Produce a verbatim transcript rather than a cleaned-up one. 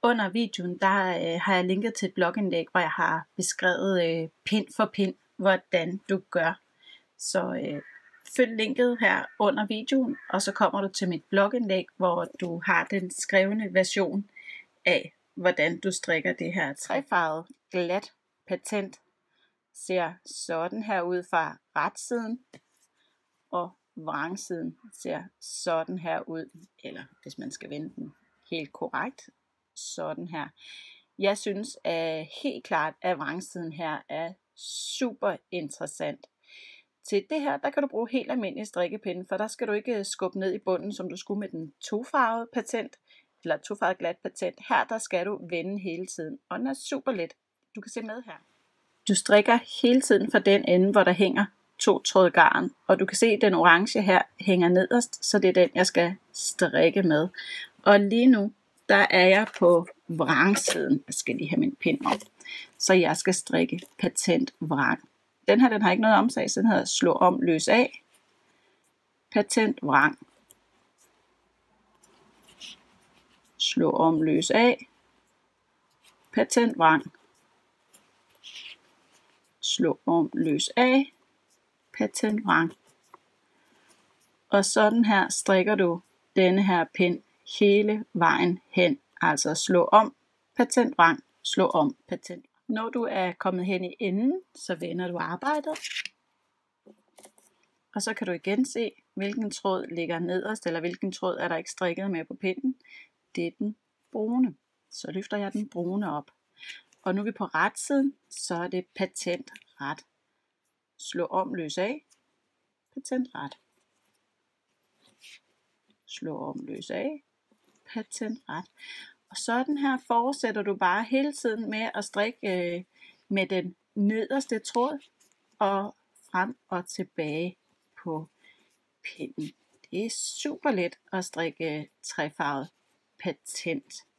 Under videoen der øh, har jeg linket til et blogindlæg, hvor jeg har beskrevet øh, pind for pind, hvordan du gør. Så øh, følg linket her under videoen, og så kommer du til mit blogindlæg, hvor du har den skrevne version af, hvordan du strikker det her trefarvet glat patent. Ser sådan her ud fra retsiden, og vrangsiden ser sådan her ud, eller hvis man skal vende den helt korrekt, sådan her. Jeg synes at helt klart, at vrangsiden her er super interessant. Til det her, der kan du bruge helt almindelig strikkepinde, for der skal du ikke skubbe ned i bunden, som du skulle med den tofarvede patent, eller tofarvede glat patent. Her, der skal du vende hele tiden, og den er super let. Du kan se med her. Du strikker hele tiden fra den ende, hvor der hænger to tråd garn, og du kan se, at den orange her hænger nederst, så det er den, jeg skal strikke med. Og lige nu, der er jeg på vrangsiden. Jeg skal lige have min pind op, så jeg skal strikke patent vrang. Den her, den har ikke noget omsag, så den hedder slå om, løs af, patent vrang. Slå om, løs af, patent vrang. Slå om, løs af, patent vrang. Og sådan her strikker du denne her pind hele vejen hen. Altså slå om, patent vrang, slå om, patent. Når du er kommet hen i enden, så vender du arbejdet. Og så kan du igen se, hvilken tråd ligger nederst, eller hvilken tråd er der ikke strikket med på pinden. Det er den brune. Så løfter jeg den brune op. Og nu er vi på retsiden, så er det patent ret. Slå om, løs af, patent ret. Slå om, løs af, patent ret. Og sådan her fortsætter du bare hele tiden med at strikke øh, med den nederste tråd og frem og tilbage på pinden. Det er super let at strikke trefarvet patent.